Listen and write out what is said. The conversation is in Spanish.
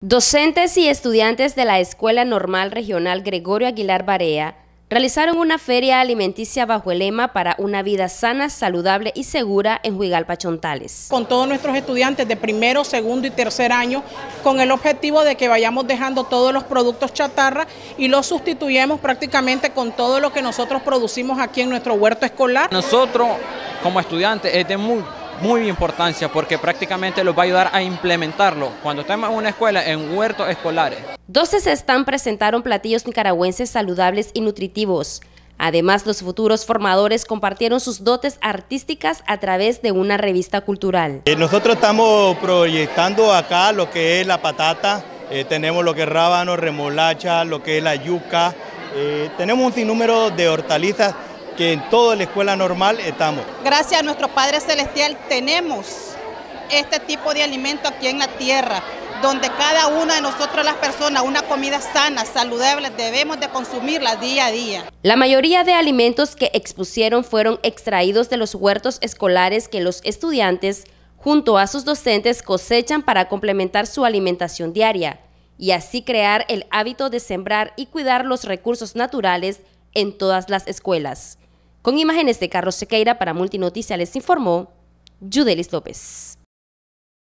Docentes y estudiantes de la Escuela Normal Regional Gregorio Aguilar Barea realizaron una feria alimenticia bajo el lema para una vida sana, saludable y segura en Juigalpa, Chontales. Con todos nuestros estudiantes de primero, segundo y tercer año, con el objetivo de que vayamos dejando todos los productos chatarra y los sustituyamos prácticamente con todo lo que nosotros producimos aquí en nuestro huerto escolar. Nosotros como estudiantes es de muy importancia porque prácticamente los va a ayudar a implementarlo cuando estemos en una escuela, en huertos escolares. 12 stands presentaron platillos nicaragüenses saludables y nutritivos. Además, los futuros formadores compartieron sus dotes artísticas a través de una revista cultural. Nosotros estamos proyectando acá lo que es la patata, tenemos lo que es rábano, remolacha, lo que es la yuca, tenemos un sinnúmero de hortalizas que en toda la escuela normal estamos. Gracias a nuestro Padre Celestial tenemos este tipo de alimento aquí en la tierra, donde cada una de nosotros las personas, una comida sana, saludable, debemos de consumirla día a día. La mayoría de alimentos que expusieron fueron extraídos de los huertos escolares que los estudiantes, junto a sus docentes, cosechan para complementar su alimentación diaria y así crear el hábito de sembrar y cuidar los recursos naturales en todas las escuelas. Con imágenes de Carlos Sequeira para Multinoticias les informó Yudelis López.